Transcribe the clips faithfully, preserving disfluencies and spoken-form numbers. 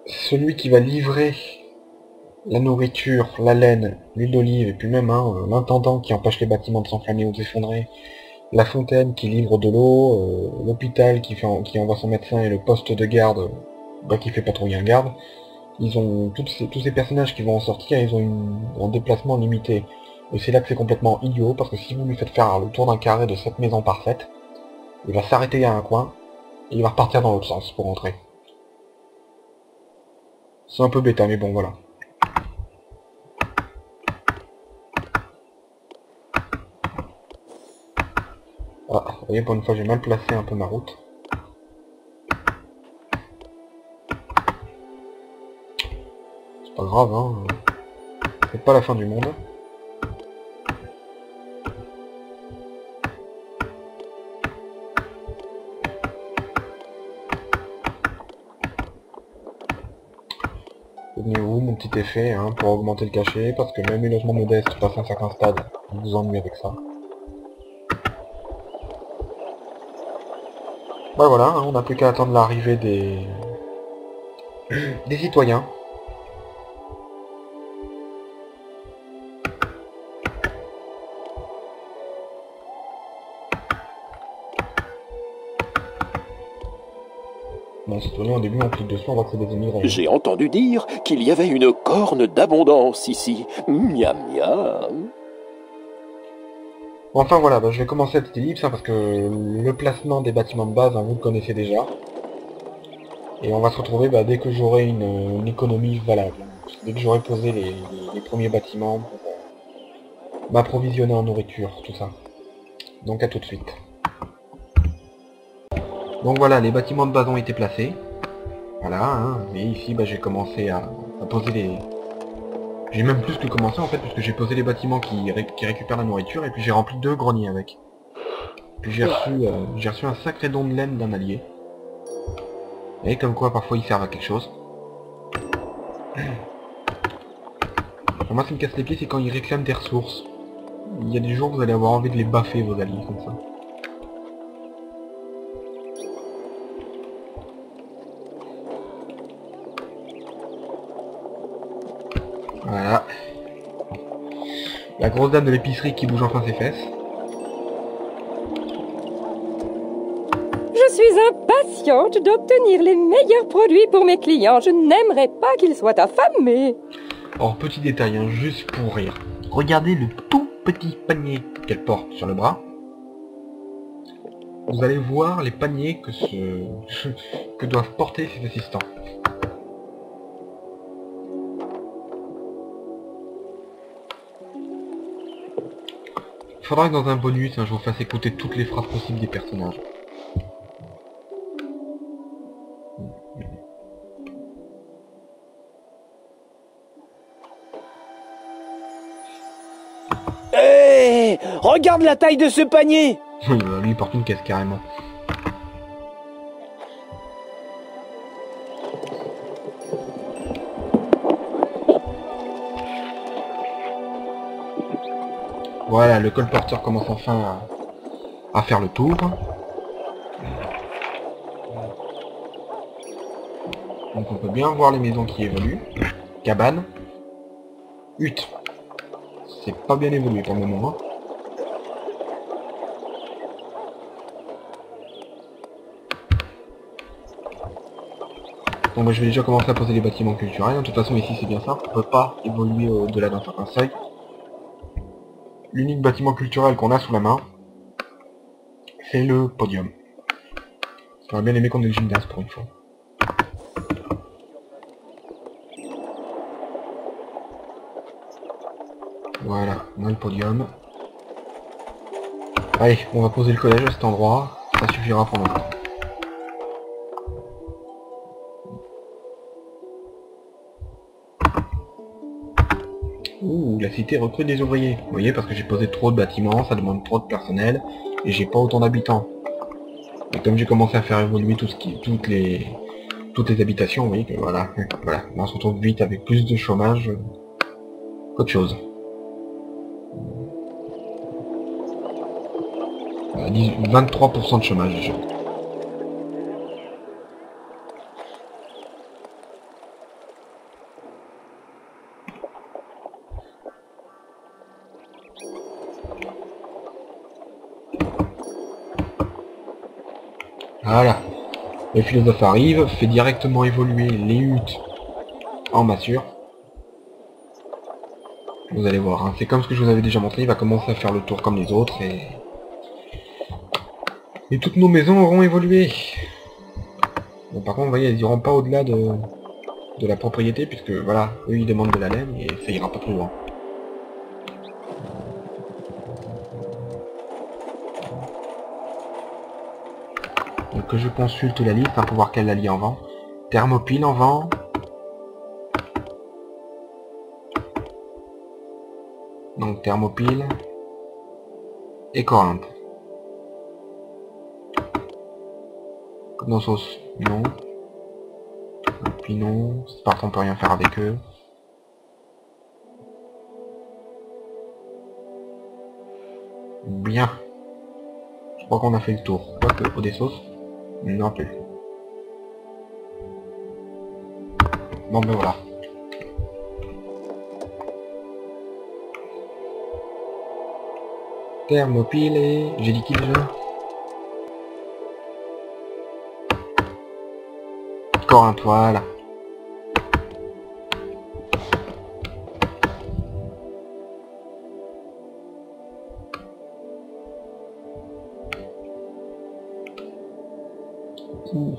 celui qui va livrer la nourriture, la laine, l'huile d'olive, et puis même hein, l'intendant qui empêche les bâtiments de s'enflammer ou de s'effondrer, la fontaine qui livre de l'eau, euh, l'hôpital qui, fait, qui envoie son médecin et le poste de garde bah, qui fait patrouiller un garde, ils ont toutes ces, tous ces personnages qui vont en sortir, ils ont une, un déplacement limité. Et c'est là que c'est complètement idiot, parce que si vous lui faites faire le tour d'un carré de cette maison parfaite, il va s'arrêter à un coin, et il va repartir dans l'autre sens pour rentrer. C'est un peu bêta, mais bon, voilà. Ah, vous voyez, pour une fois, j'ai mal placé un peu ma route. C'est pas grave, hein. C'est pas la fin du monde. Souvenez-vous, mon petit effet, hein, pour augmenter le cachet, parce que même les logements modestes passent un certain stade, vous vous ennuyez avec ça. Bah voilà, hein, on n'a plus qu'à attendre l'arrivée des... des citoyens. Bon, citoyens, au début, on clique dessus, on voit que c'est des immigrés. J'ai entendu dire qu'il y avait une corne d'abondance ici. Miam miam. Enfin voilà, bah, je vais commencer cette ellipse, hein, parce que le placement des bâtiments de base, hein, vous le connaissez déjà. Et on va se retrouver bah, dès que j'aurai une, une économie valable. Dès que j'aurai posé les, les, les premiers bâtiments pour euh, m'approvisionner en nourriture, tout ça. Donc à tout de suite. Donc voilà, les bâtiments de base ont été placés. Voilà, hein, et ici bah, j'ai commencé à, à poser les... J'ai même plus que commencé en fait, puisque j'ai posé les bâtiments qui, ré qui récupèrent la nourriture, et puis j'ai rempli deux greniers avec. Puis j'ai reçu, euh, j'ai reçu un sacré don de laine d'un allié. Et comme quoi parfois ils servent à quelque chose. Enfin, moi ce qui me casse les pieds, c'est quand ils réclament des ressources. Il y a des jours vous allez avoir envie de les baffer vos alliés comme ça. Voilà. La grosse dame de l'épicerie qui bouge enfin ses fesses. Je suis impatiente d'obtenir les meilleurs produits pour mes clients. Je n'aimerais pas qu'ils soient affamés. Or, petit détail, hein, juste pour rire. Regardez le tout petit panier qu'elle porte sur le bras. Vous allez voir les paniers que, ce... que doivent porter ses assistants. Il faudra que dans un bonus, hein, je vous fasse écouter toutes les phrases possibles des personnages. Hé hey, regarde la taille de ce panier. Oui, bah, lui il porte une caisse carrément. Voilà, le colporteur commence enfin à, à faire le tour. Donc on peut bien voir les maisons qui évoluent. Cabane. Hutte. C'est pas bien évolué pour le moment. Donc moi je vais déjà commencer à poser les bâtiments culturels. De toute façon ici c'est bien simple, on peut pas évoluer au-delà d'un certain seuil. L'unique bâtiment culturel qu'on a sous la main, c'est le podium. J'aurais bien aimé qu'on ait le gymnase pour une fois. Voilà, on a le podium. Allez, on va poser le collège à cet endroit, ça suffira pour l'instant. Ouh, la cité recrute des ouvriers. Vous voyez, parce que j'ai posé trop de bâtiments, ça demande trop de personnel, et j'ai pas autant d'habitants. Et comme j'ai commencé à faire évoluer tout ce qui, toutes les, toutes les habitations, vous voyez que voilà, voilà, là, on se retrouve vite avec plus de chômage euh, qu'autre chose. Voilà, vingt-trois pour cent de chômage déjà. Voilà. Le philosophe arrive, fait directement évoluer les huttes en massue. Vous allez voir, hein. C'est comme ce que je vous avais déjà montré, il va commencer à faire le tour comme les autres et... Et toutes nos maisons auront évolué. Bon, par contre, vous voyez, elles iront pas au-delà de... de la propriété, puisque voilà, eux ils demandent de la laine et ça ira pas plus loin. Donc que je consulte la liste hein, pour voir quelle alliée en vend. Thermopyle en vend. Donc Thermopyle et Corinthe. Knossos, non. Puis non, Sparte on peut rien faire avec eux. Bien. Je crois qu'on a fait le tour. Quoique Odessos, non plus. Bon ben voilà. Thermopyle et... J'ai dit qui déjà? Corinthe, voilà. Ouf.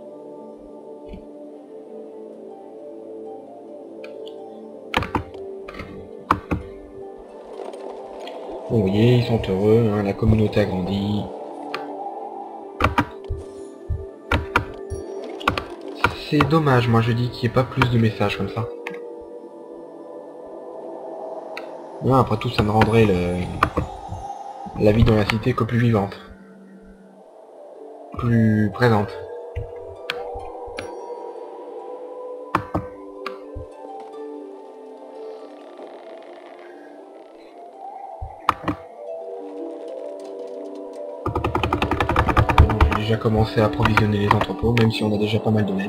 Bon, vous voyez, ils sont heureux, hein, la communauté a grandi. C'est dommage, moi je dis qu'il n'y ait pas plus de messages comme ça. Ouais, après tout, ça me rendrait le... la vie dans la cité que plus vivante. Plus présente. J'ai déjà commencé à approvisionner les entrepôts, même si on a déjà pas mal de laine.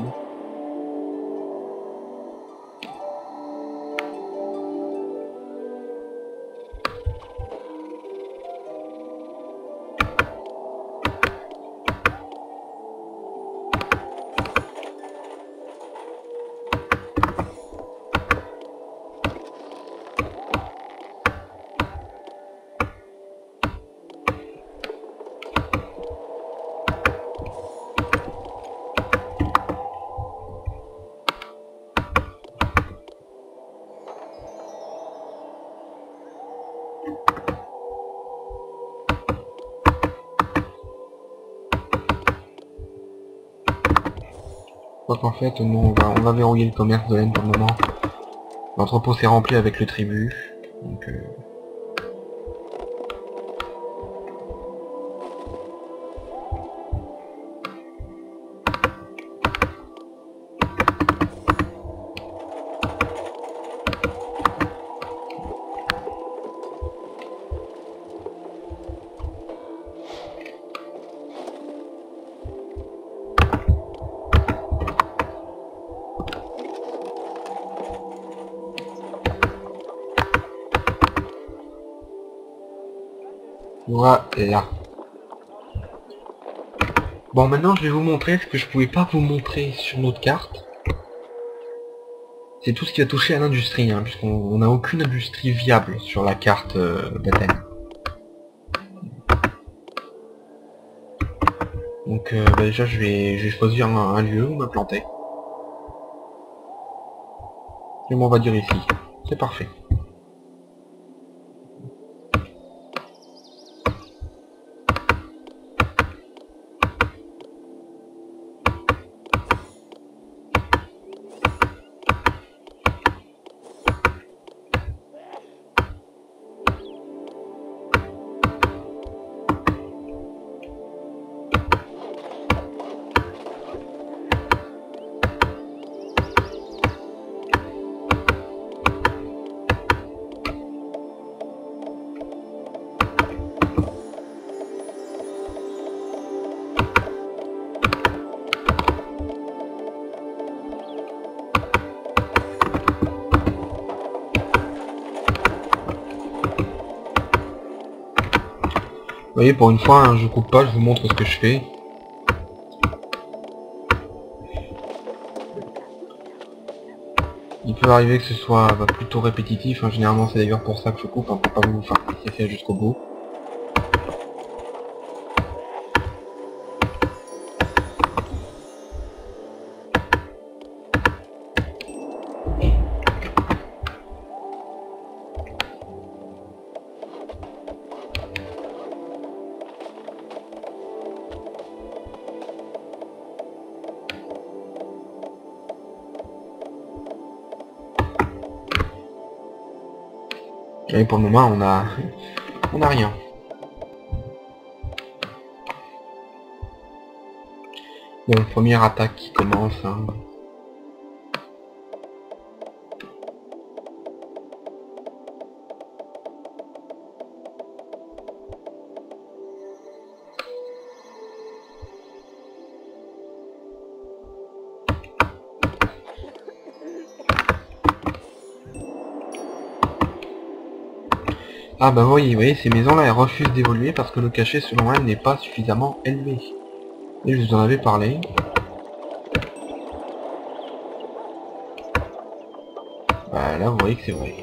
Quoi qu'en fait, nous, on va, on va verrouiller le commerce de laine pour le moment. L'entrepôt s'est rempli avec le tribut. Donc, euh... Voilà. Bon, maintenant je vais vous montrer ce que je pouvais pas vous montrer sur notre carte. C'est tout ce qui va toucher à l'industrie, hein, puisqu'on n'a aucune industrie viable sur la carte euh, d'Athènes. Donc euh, bah, déjà je vais, je vais choisir un, un lieu où me planter. Et bon, on va dire ici. C'est parfait. Vous voyez, pour une fois, hein, je coupe pas, je vous montre ce que je fais. Il peut arriver que ce soit bah, plutôt répétitif, hein. Généralement c'est d'ailleurs pour ça que je coupe, hein, pour pas vous faire c'est fait jusqu'au bout. Et pour le moment on a on a rien. Bon, première attaque qui commence, hein. Ah bah oui, vous voyez, ces maisons-là, elles refusent d'évoluer parce que le cachet, selon elles, n'est pas suffisamment élevé. Et je vous en avais parlé. Bah là, vous voyez que c'est vrai.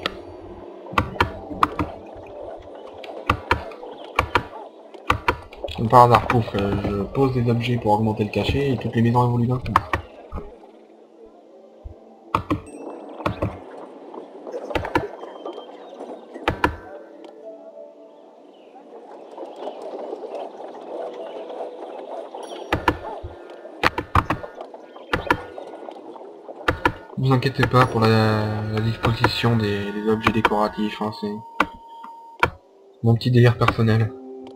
Comme par hasard, pouf, euh, je pose des objets pour augmenter le cachet et toutes les maisons évoluent d'un coup. Ne vous inquiétez pas pour la, la disposition des, des objets décoratifs, hein, c'est mon petit délire personnel.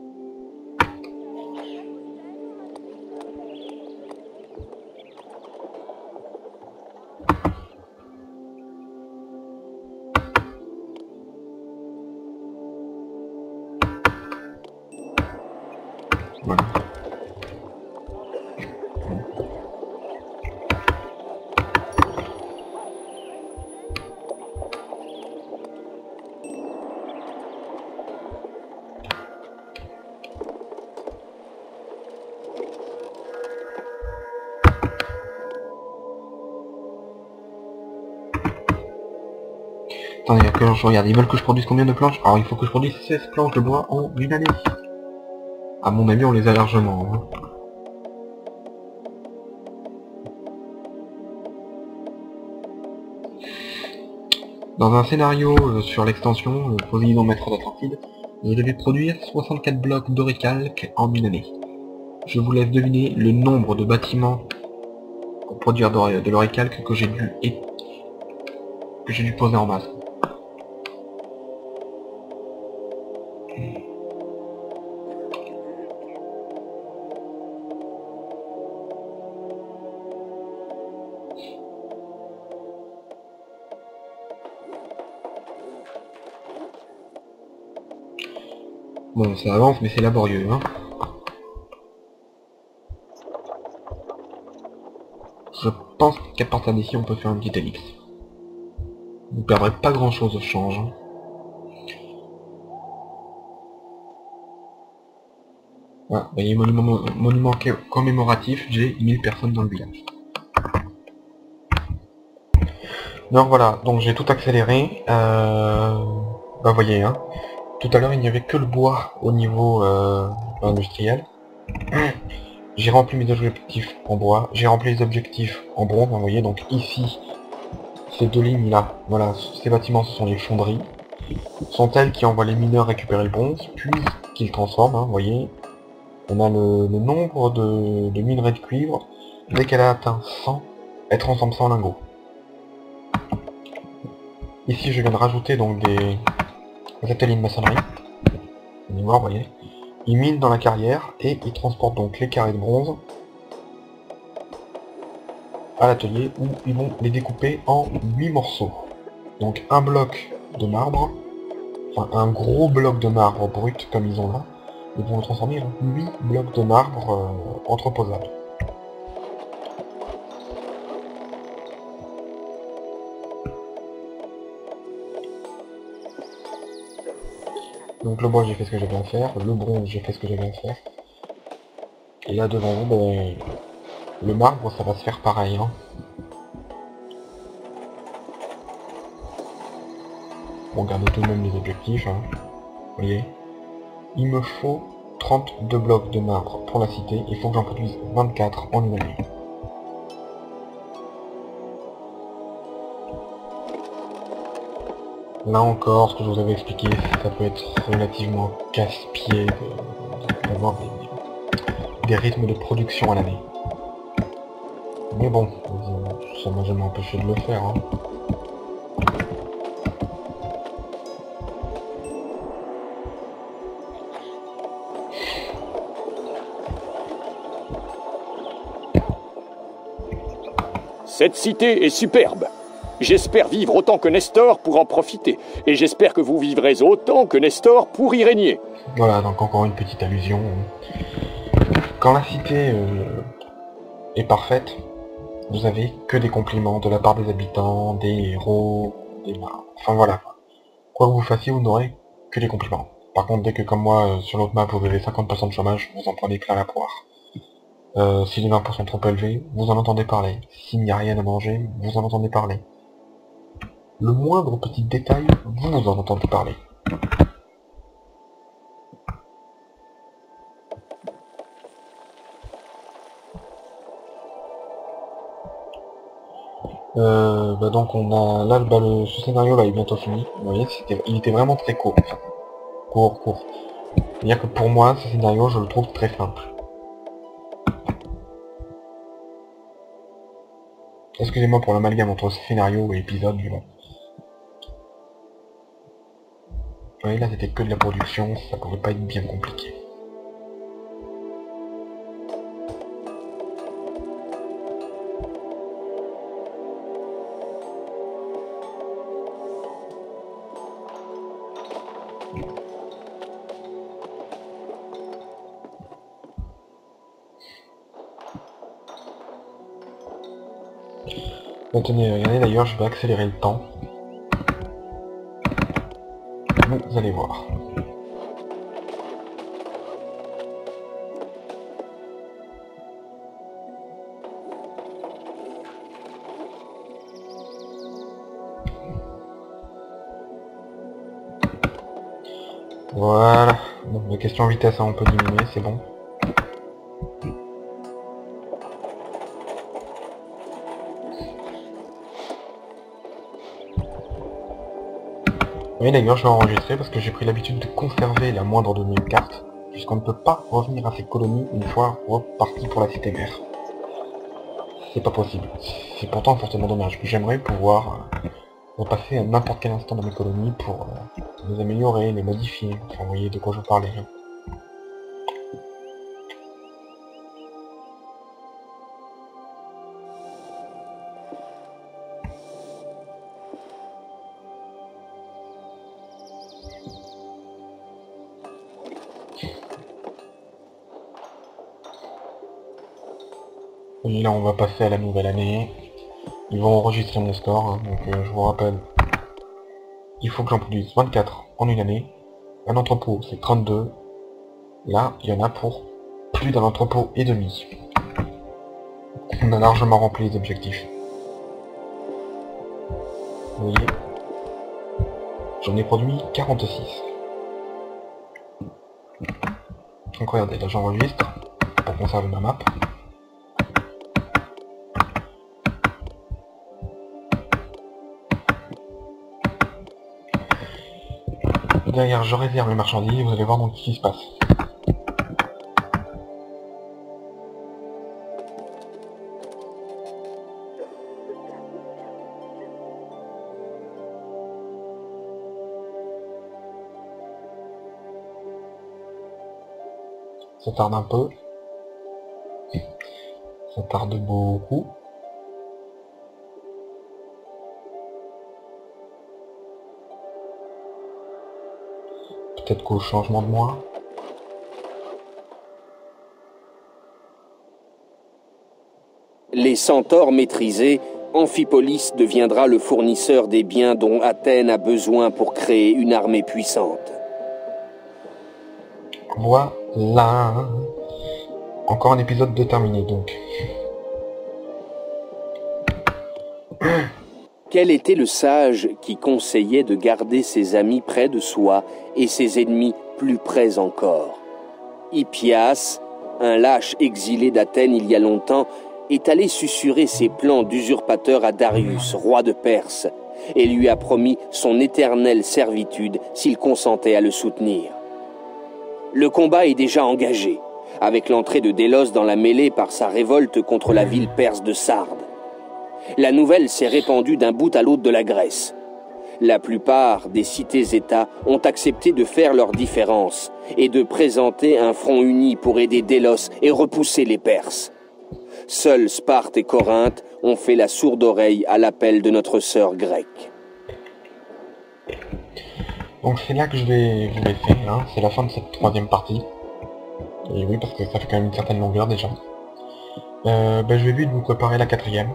Voilà. Attendez, que je regarde, ils veulent que je produise combien de planches? Alors il faut que je produise seize planches de bois en une année. À mon avis, on les a largement. Hein. Dans un scénario euh, sur l'extension, euh, Poséidon Maître d'Atlantide, je devais produire soixante-quatre blocs d'oricalque en une année. Je vous laisse deviner le nombre de bâtiments pour produire de, de l'oricalque que j'ai dû et que j'ai dû poser en masse. Bon, ça avance, mais c'est laborieux, hein. Je pense qu'à partir d'ici, on peut faire une petite ellipse. Vous ne perdrez pas grand-chose au change. Hein. Voilà, vous voyez, monument, monument commémoratif, j'ai mille personnes dans le village. Donc voilà, donc j'ai tout accéléré. Euh... Bah, vous voyez, hein. Tout à l'heure, il n'y avait que le bois au niveau euh, industriel. J'ai rempli mes objectifs en bois, j'ai rempli les objectifs en bronze, vous voyez, donc ici, ces deux lignes-là, voilà, ces bâtiments, ce sont les fonderies. Sont elles qui envoient les mineurs récupérer le bronze, puis qu'ils transforment, hein, vous voyez. On a le, le nombre de, de minerais de cuivre, dès qu'elle a atteint cent, elle transforme ça en lingots. Ici, je viens de rajouter donc des... des ateliers de maçonnerie. Vous allez voir, vous voyez. Ils minent dans la carrière et ils transportent donc les carrés de bronze à l'atelier où ils vont les découper en huit morceaux. Donc un bloc de marbre, enfin un gros bloc de marbre brut comme ils ont là, ils vont le transformer en huit blocs de marbre euh, entreposables. Donc le bois, j'ai fait ce que j'avais à faire, le bronze, j'ai fait ce que j'avais à faire. Et là devant vous, ben, le marbre, ça va se faire pareil. Hein. pour garder tout de même les objectifs. Hein. Vous voyez, il me faut trente-deux blocs de marbre pour la cité, il faut que j'en produise vingt-quatre en une année. Là encore, ce que je vous avais expliqué, ça peut être relativement casse-pied d'avoir des, des rythmes de production à l'année. Mais bon, ça m'a jamais empêché de le faire. Hein. Cette cité est superbe. J'espère vivre autant que Nestor pour en profiter. Et j'espère que vous vivrez autant que Nestor pour y régner. Voilà, donc encore une petite allusion. Quand la cité euh, est parfaite, vous avez que des compliments de la part des habitants, des héros, des marins. Enfin voilà. Quoi que vous fassiez, vous n'aurez que des compliments. Par contre, dès que comme moi, euh, sur l'autre map, vous avez cinquante pour cent de chômage, vous en prenez plein la poire. Euh, si les vingt pour cent sont trop élevés, vous en entendez parler. S'il n'y a rien à manger, vous en entendez parler. Le moindre petit détail, vous en entendez parler. Euh, bah donc on a là bah le, ce scénario là est bientôt fini. Vous voyez, c'était, il était vraiment très court. Enfin, court, court. C'est-à-dire que pour moi, ce scénario, je le trouve très simple. Excusez-moi pour l'amalgame entre scénario et épisode, mais bon. Vous voyez, là c'était que de la production, ça pouvait pas être bien compliqué. Tenez, regardez d'ailleurs, je vais accélérer le temps. Vous allez voir. Voilà. Donc la question vitesse, hein, on peut diminuer, c'est bon. Oui d'ailleurs je vais enregistrer parce que j'ai pris l'habitude de conserver la moindre de mes cartes, puisqu'on ne peut pas revenir à ces colonies une fois reparti pour la cité mère. C'est pas possible. C'est pourtant fortement dommage. J'aimerais pouvoir euh, repasser à n'importe quel instant dans mes colonies pour euh, les améliorer, les modifier. Enfin vous voyez de quoi je parlais. Hein. Et là on va passer à la nouvelle année. Ils vont enregistrer mon score, hein, donc euh, je vous rappelle. Il faut que j'en produise vingt-quatre en une année. Un entrepôt c'est trente-deux. Là, il y en a pour plus d'un entrepôt et demi. On a largement rempli les objectifs. Vous voyez, j'en ai produit quarante-six. Donc regardez, là j'enregistre pour conserver ma map. Derrière, je réserve les marchandises, vous allez voir donc ce qui se passe. Ça tarde un peu. Ça tarde beaucoup. Peut-être qu'au changement de mois. Les centaures maîtrisés, Amphipolis deviendra le fournisseur des biens dont Athènes a besoin pour créer une armée puissante. Voilà. Encore un épisode de terminé donc. Quel était le sage qui conseillait de garder ses amis près de soi et ses ennemis plus près encore? Hippias, un lâche exilé d'Athènes il y a longtemps, est allé susurrer ses plans d'usurpateur à Darius, roi de Perse, et lui a promis son éternelle servitude s'il consentait à le soutenir. Le combat est déjà engagé, avec l'entrée de Délos dans la mêlée par sa révolte contre la ville perse de Sardes. La nouvelle s'est répandue d'un bout à l'autre de la Grèce. La plupart des cités-États ont accepté de faire leurs différences et de présenter un front uni pour aider Délos et repousser les Perses. Seuls Sparte et Corinthe ont fait la sourde oreille à l'appel de notre sœur grecque. Donc c'est là que je vais vous laisser, hein. C'est la fin de cette troisième partie. Et oui, parce que ça fait quand même une certaine longueur déjà. Euh, ben, je vais vite vous préparer la quatrième.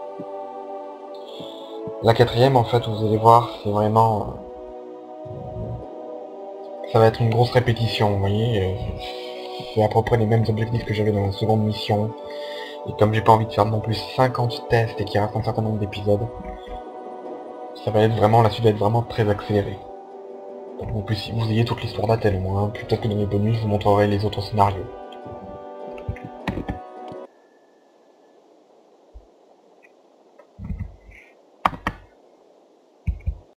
La quatrième, en fait, vous allez voir, c'est vraiment... Euh, ça va être une grosse répétition, vous voyez. Euh, c'est à peu près les mêmes objectifs que j'avais dans la seconde mission. Et comme j'ai pas envie de faire non plus cinquante tests et qu'il reste un certain nombre d'épisodes, ça va être vraiment, la suite va être vraiment très accélérée. Pour que vous, puissiez, vous ayez toute l'histoire d'Athènes au moins, hein. Peut-être que dans les bonus, je vous montrerai les autres scénarios.